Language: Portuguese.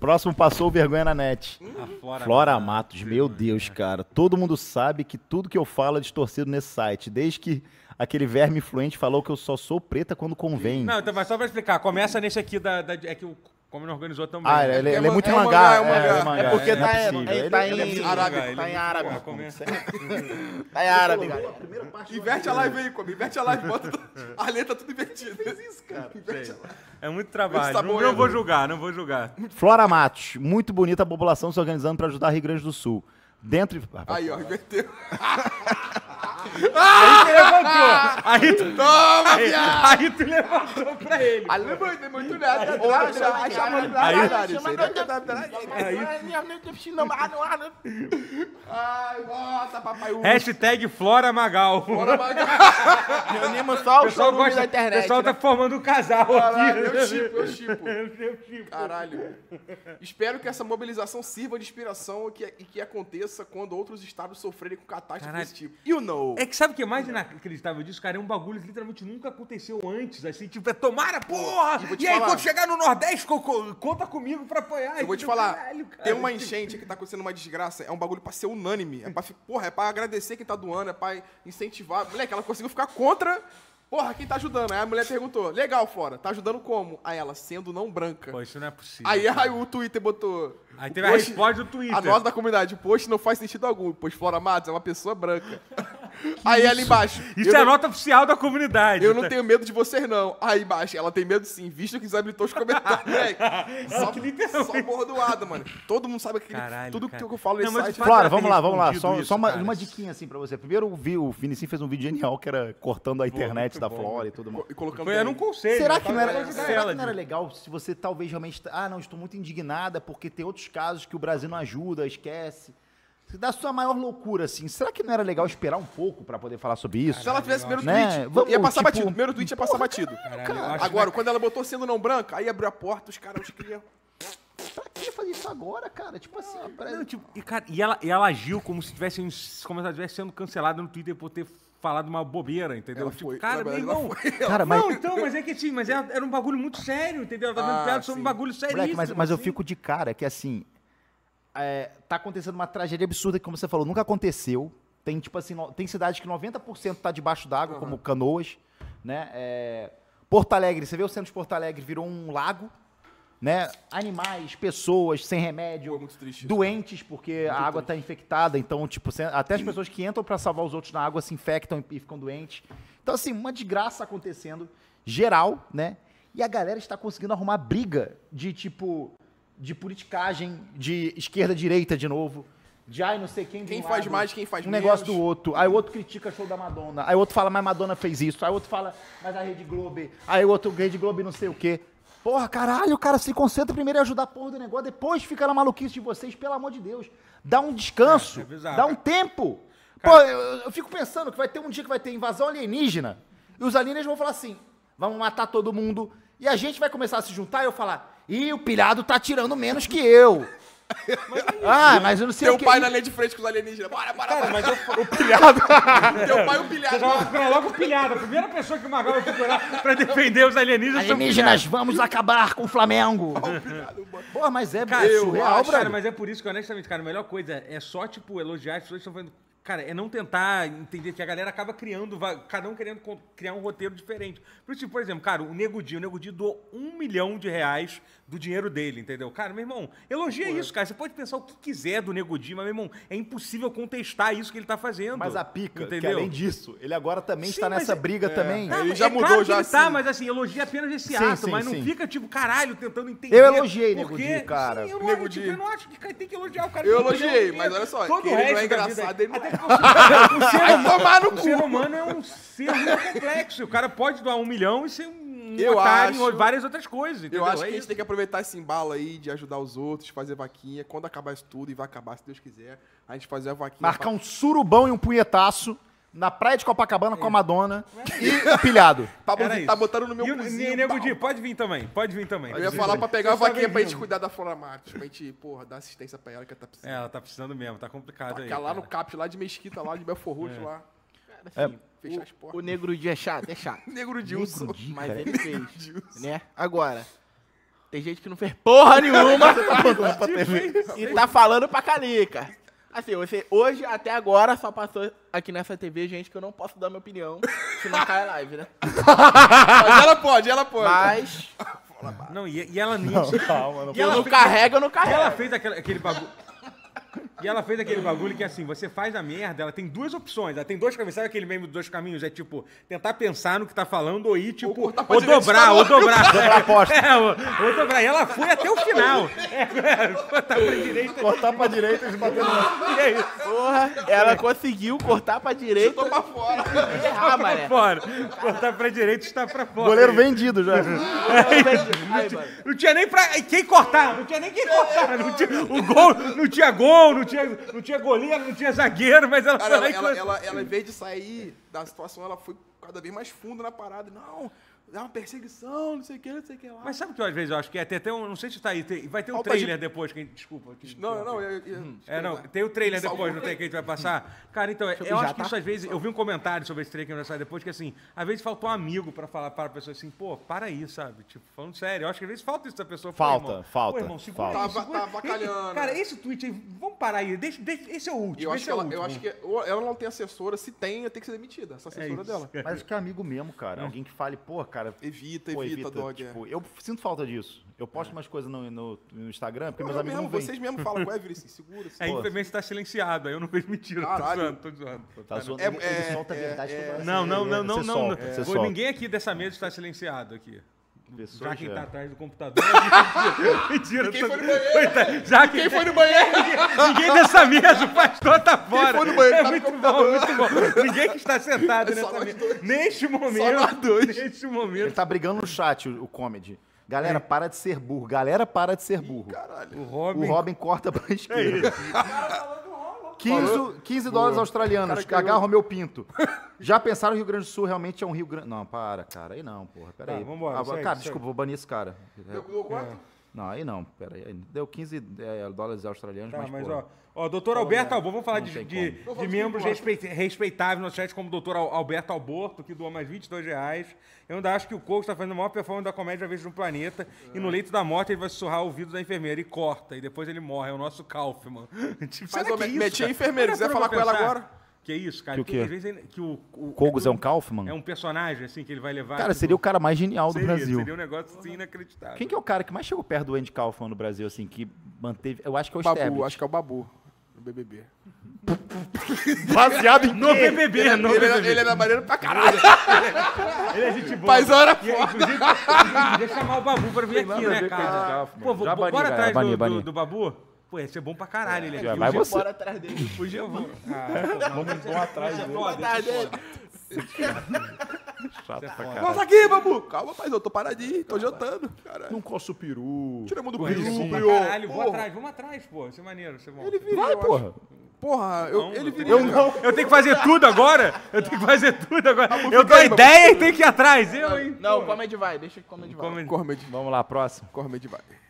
Próximo passou vergonha na net. A Flora Matos, meu Deus, cara. Todo mundo sabe que tudo que eu falo é distorcido nesse site. Desde que aquele verme influente falou que eu só sou preta quando convém. Não, então, mas só pra explicar, começa nesse aqui é que o Como não organizou também. Ah, né? ele é muito mangá. É porque não tá possível. tá Ele é em possível. árabe. Tá em árabe. Tá em árabe, galera. Inverte a live aí, Kobe. Inverte a live. Bota a letra tudo invertida. Isso, cara. Inverte a live. É muito trabalho. Tá bom, Não vou julgar, não vou julgar. Flora Matos, muito bonita a população se organizando para ajudar Rio Grande do Sul. Dentro... Aí, ó, inverteu. Aí tu levantou. Aí tu... Toma, viado! Aí tu levantou pra ele. Levantei muito nada. Ai, bota, papai. Hashtag Flora Magal. Bora, Magal. Reunimos só O o pessoal, show da gosta, o internet. pessoal tá formando um casal Caralho, aqui. eu chipo. Caralho. Espero que essa mobilização sirva de inspiração e que aconteça quando outros estados sofrerem com catástrofes Caralho. desse tipo. You know. É que sabe o que é mais inacreditável disso, cara? É um bagulho que literalmente nunca aconteceu antes, assim, tipo, é tomara, porra! E vou te E aí, falar- quando chegar no Nordeste, conta comigo pra apoiar. Eu vou te Entendeu? falar, Caralho, cara. tem uma enchente que tá acontecendo uma desgraça, é um bagulho pra ser unânime. É pra, porra, é pra agradecer quem tá doando, é pra incentivar. Moleque, ela conseguiu ficar contra, porra, quem tá ajudando. Aí a mulher perguntou, legal, Flora, tá ajudando como? Aí ela, sendo não branca. Pô, isso não é possível. Aí o Twitter botou... Aí teve a "Post- resposta do Twitter. A nota da comunidade, o post não faz sentido algum, pois Flora Matos é uma pessoa branca. Aí ali embaixo... Isso eu é a não- nota oficial da comunidade. Eu não tenho medo de vocês, não. Aí embaixo, ela tem medo sim, visto que desabilitou os comentários, moleque. Só bordoada, mano. Todo mundo sabe Caralho, tudo cara. que eu falo nesse Não, mas site. o fato Flora, dela ter vamos lá. respondido Só isso, cara. uma diquinha assim pra você. Primeiro, o Vinicius fez um vídeo genial que era cortando a internet da Flora e tudo mais. E colocando Era um bem. conselho. Será né? que não era, Pra ajudar será ela, que não era tipo. legal se você talvez realmente... Ah, não, estou muito indignada porque tem outros casos que o Brasil não ajuda, esquece. Da sua maior loucura, assim, será que não era legal esperar um pouco pra poder falar sobre isso? Se ela tivesse primeiro Né? tweet, ia passar Tipo, batido. Primeiro tweet ia passar batido. Caralho, eu acho Agora, quando ela botou sendo não branca, aí abriu a porta, os caras criam. Pra que fazer isso agora, cara? Tipo assim, Não, tipo, e ela agiu como se ela estivesse sendo cancelada no Twitter por ter falado uma bobeira, entendeu? Ela Tipo, foi, cara, na meu verdade, irmão. ela foi. cara, mas... Não, então, mas é que assim, mas era um bagulho muito sério, entendeu? Ela tá dando piada sobre um sim. bagulho seríssimo. Moleque, mas eu assim. fico de cara que assim, tá acontecendo uma tragédia absurda que, como você falou, nunca aconteceu. Tem, tipo assim, tem cidades que 90% tá debaixo d'água, como Canoas, né? Porto Alegre, você vê o centro de Porto Alegre, virou um lago, né? Animais, pessoas sem remédio, Pô, muito triste isso. doentes, porque a água tá infectada, então, tipo, até as pessoas que entram pra salvar os outros na água se infectam e ficam doentes. Então, assim, uma desgraça acontecendo, geral, né? E a galera está conseguindo arrumar briga de, tipo, de politicagem, de esquerda-direita de novo, de ai não sei quem de Quem um faz lado, mais, quem faz um menos. negócio do outro. Aí o outro critica show da Madonna. Aí o outro fala, mas Madonna fez isso. Aí o outro fala, mas a Rede Globo. Aí o outro, Rede Globo não sei o quê. Porra, caralho, cara, se concentra primeiro em ajudar a porra do negócio, depois fica na maluquice de vocês, pelo amor de Deus. Dá um descanso, bizarro. dá um tempo. Pô, eu fico pensando que vai ter um dia que vai ter invasão alienígena, e os alienígenas vão falar assim, vamos matar todo mundo, e a gente vai começar a se juntar e eu falar, ih, o pilhado tá tirando menos que eu. Mas eu não sei Teu o que... pai na linha de frente com os alienígenas. Bora. Mas O pilhado. Teu pai o pilhado. Você já vai procurar logo o pilhado. A primeira pessoa que o Magal vai procurar pra defender os alienígenas são Alienígenas, vamos acabar com o Flamengo. Pô, mas é Cara, surreal, cara, brother. mas é por isso que, honestamente, cara, a melhor coisa é só, tipo, elogiar as pessoas que estão fazendo. Cara, é não tentar entender que a galera acaba criando, cada um querendo criar um roteiro diferente. Por isso, tipo, por exemplo, cara, o Nego Di doou R$1 milhão do dinheiro dele, entendeu? Cara, meu irmão, elogia isso, cara. Você pode pensar o que quiser do Nego Di, mas, meu irmão, é impossível contestar isso que ele tá fazendo. Mas a pica, que entendeu? além disso, ele agora também Sim, está nessa mas briga também. Ele mas já mudou, claro que já ele tá, assim. mas assim, elogia apenas esse Sim, ato, sim, mas não sim. fica, tipo, caralho, tentando entender. Eu elogiei por Nego quê. Di, cara. Sim, eu Nego não, Di. tipo, eu não acho que tem que elogiar o cara. Eu que elogiei, porque mas olha só, todo que o ele não é resto da engraçado, vida- ele não até é. porque o ser Vai tomar no O ser cu. humano é um ser muito complexo. O cara pode doar R$1 milhão e ser um Eu otário em acho- várias outras coisas, entendeu? Eu acho que É a gente isso. tem que aproveitar esse embalo aí de ajudar os outros, fazer vaquinha. Quando acabar isso tudo, e vai acabar, se Deus quiser, a gente fazer a vaquinha. Marcar um surubão e um punhetaço na praia de Copacabana com a Madonna e pilhado. Pablo Era tá isso. botando no meu E o cozinho. Nego pau. Di, pode vir também. Eu ia falar pra pegar a Você só vaquinha pra gente bem-vindo. cuidar da Flora Matos. Pra gente, porra, dar assistência pra ela que ela tá É, precisando. ela tá precisando mesmo, tá complicado aí. Tacar lá no cara. CAPS, lá de Mesquita, lá de Belfort Roxo, lá. Fechar as O portas. Negro Di é chato, é chato. Negro Dilson. Mas ele fez, né? Agora, Tem gente que não fez porra nenhuma e tá falando pra Calica. Assim, você hoje, até agora, só passou aqui nessa TV gente que eu não posso dar minha opinião, senão cai a live, né? Mas ela pode. Mas... Não, e ela nem... Calma, não. eu não carrego, eu não E carrego. ela fez aquele bagulho... E ela fez aquele bagulho que, assim, você faz a merda, ela tem duas opções. Ela tem dois caminhos. Sabe aquele meme dos dois caminhos? É, tipo, tentar pensar no que tá falando ou ir, tipo... Ou dobrar. Dobrar a aposta. Ou dobrar. E ela foi até o final. Cortar pra direita. Cortar pra direita e bater no... E é isso. Porra, ela conseguiu cortar pra direita. Tô pra fora. E errar, mané. Fora. Cortar pra direita e está pra fora. Goleiro vendido já. Aí, mano. Não tinha nem pra... Quem cortar? Não tinha nem quem cortar. Não tinha... O gol... Não tinha gol, não tinha goleiro, não tinha zagueiro, mas ela Cara, foi lá e... ela, em vez de sair da situação, ela foi cada vez mais fundo na parada. Não, é uma perseguição, não sei o que lá. Mas sabe o que às vezes eu acho que é? Tem até um... Não sei se tá aí. Vai ter um Falta trailer depois. Desculpa. Não. Não, tem o trailer depois, não tem que a gente vai passar? Cara, então, eu acho que isso às vezes... Eu vi um comentário sobre esse trailer que vai sair depois, que assim, às vezes faltou um amigo pra falar para a pessoa assim, pô, para aí, sabe? Tipo, falando sério, eu acho que às vezes falta isso da pessoa. Falta. Pô, irmão, segura aí, segura. Tá avacalhando. Cara, esse tweet aí, vamos parar aí, deixa, esse é o último, Eu acho que ela não tem assessora, se tem que ser demitida, essa assessora dela. Mas que é amigo mesmo, cara. Alguém que fale, pô, cara... Evita, dog. Tipo, eu sinto falta disso. Eu posto umas coisas no Instagram, porque meus Eu amigos mesmo, não veem. vocês mesmo falam com o Evelyn assim, segura-se. Aí, infelizmente, tá silenciado, aí eu não vejo mentira, Caralho. tô zoando. Tá zoando, É- ele solta a verdade toda hora. Não. Você solta, você solta. Ninguém aqui dessa mesa está silenciado aqui. Pessoas Já quem já. tá atrás do computador. Mentira. Quem foi no banheiro? Já Quem foi no banheiro? Ninguém dessa mesa, o pastor tá fora. foi no banheiro? É Tá no muito computador. bom. Ninguém que está sentado É só nessa nós mesa. dois. Neste Só momento. nós dois. Neste Ele momento. tá brigando no chat, o comedy. Galera, para de ser burro. Galera, para de ser burro. Caralho. O O Robin corta pra esquerda. isso. 15 dólares australianos. Agarra o meu pinto. Já pensaram que o Rio Grande do Sul realmente é um Rio Grande... Não, para, cara. Aí não, porra. Pera Tá, aí. vambora, segue, cara, segue. desculpa, vou banir esse cara. Deu quanto? Não, aí não. Pera aí. Deu 15 dólares australianos, Tá, mas, mas porra. ó, doutor Alberto Albor, vamos falar Não de tem como. membros respeitáveis no chat, como o doutor Alberto Alborto, que doou mais R$22. Eu ainda acho que o Coco está fazendo a maior performance da comédia vez no planeta, e no leito da morte ele vai sussurrar o ouvido da enfermeira e corta, e depois ele morre, é o nosso Kaufman. Tipo, Mas, será ô, que é isso, meti a cara? enfermeira, Já quiser parou falar pra com ela pensar? agora? Que é isso, cara? Que o Porque quê? às vezes o Kogos é um Kaufman? é um personagem, assim, que ele vai levar... Cara, tipo, seria o cara mais genial do Brasil. Seria um negócio assim, inacreditável. Quem que é o cara que mais chegou perto do Andy Kaufman no Brasil, assim, que manteve... Eu acho que é o Babu, Sterblit. acho que é o Babu, do BBB. Baseado em No BBB, no BBB. Ele é da maneira pra caralho. Ele é gente boa. Paizão era E, foda. inclusive, podia chamar o Babu pra vir aqui, nada a né, ver com cara? esse Kaufman. Pô, Já bani, bora cara, atrás bani. do Babu? Pô, ia ser bom pra caralho ele aqui. Já vai Hoje- você. Bora atrás dele. Fugiu. Vamos atrás dele. Atrás dele. Chato pra Passa caralho. aqui, Babu. Calma, paizão, tô paradinho, tô jantando. Caralho. Não coça o peru. Tiramos do Pô, ele é peru, bom pra pior. caralho. Porra. Vamos atrás, pô. Isso é maneiro, isso é bom. Ele viria, Vai, eu acho. porra. Porra, ele viria. Eu não. Eu tenho que fazer tudo agora? Eu tenho que fazer tudo agora. Babu, Eu fica dou a aí, Babu. ideia e tenho que ir atrás. Eu, hein? Não, o Comedy vai. Deixa que o Comedy vai. Come- Cormed. Vamos lá, próximo. Cormed vai.